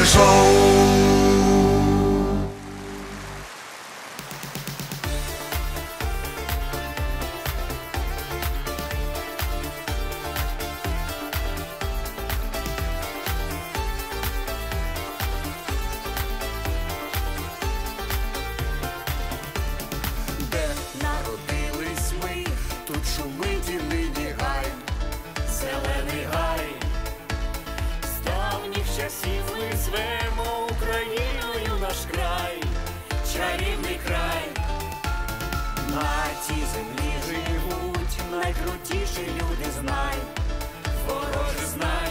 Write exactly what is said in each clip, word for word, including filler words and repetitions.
Дизель-шоу. Де народились ми, тут шумить і нині гай, зелений гай. З давніх часів ми звемо Україною наш край, чарівний край. На цій землі живуть найкрутіші люди, знай, вороже, знай.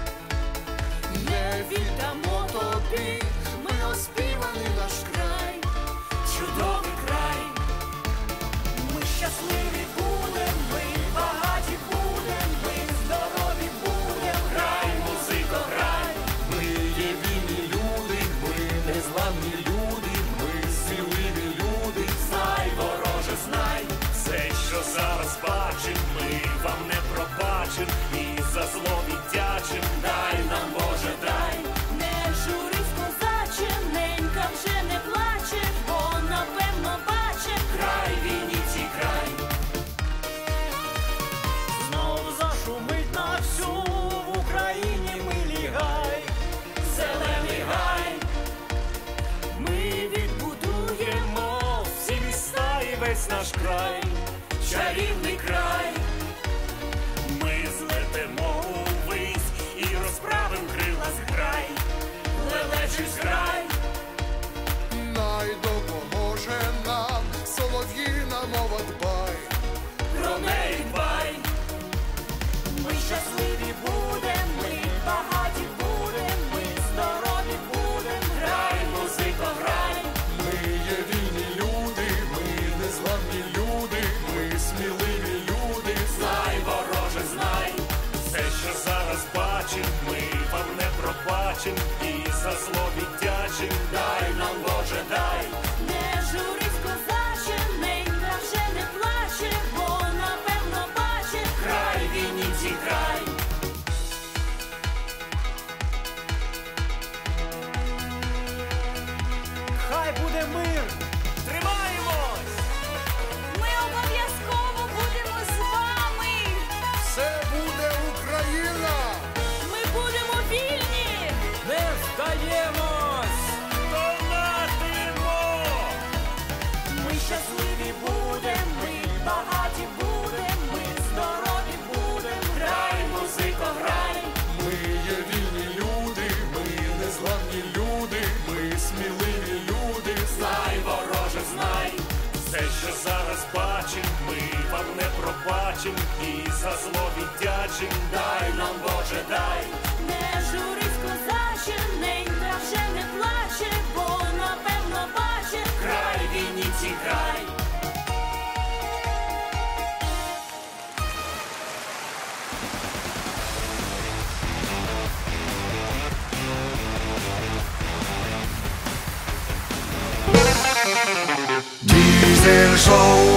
Не віддамо тобі, ми оспіваний наш край, чудовий край. Ми щасливі будем, ми багаті будем, ми здорові будем, грай, музико, грай. Ми є вільні люди, ми незламні люди, ми сміливі люди, знай, вороже, знай. Все, що зараз бачим, ми вам не пробачим, і за зло віддячим, дай нам, Боже, дай. Не журись, козаче, ненька вже не плаче, бо напевно бачить край, Вінниці край. Знов зашумить на всю в Україні милий гай, зелений гай. Ми відбудуємо всі міста і весь наш край, чарівний край. Ми злетимо увись і розправим крила з грай, лелечий зграй. Най допоможе нам солов'їна мова, дбай, Про неї дбай. Ми щасливі будем, ми багаті будем, ми здорові будем, грай, музико, грай. ми є вільні люди, ми незламні люди, ми сміливі люди, Знай, вороже, знай. Все, що зараз бачим, ми вам не пробачим, і за зло віддячим, дай нам, Боже, дай. Не журись, козаче, ненька вже не плаче, бо напевно бачить край, Вінниці край. Хай буде мир! Тримаємось! Ми обов'язково будемо з вами. все буде Україна! Ми будемо вільні. Не здаємось! Донатимо! Ми щасливі будем, ми багаті будем, ми здорові будем, грай, музико, грай. Ми є вільні люди, ми незламні люди, ми сміливі люди, Знай, вороже, знай. Все, що зараз бачим, ми вам не пробачим, і за зло віддячим, дай нам, Боже, дай. Не журись, козаче, ненька вже не плаче, бо напевно бачить край, Вінниці край. Дизель-шоу.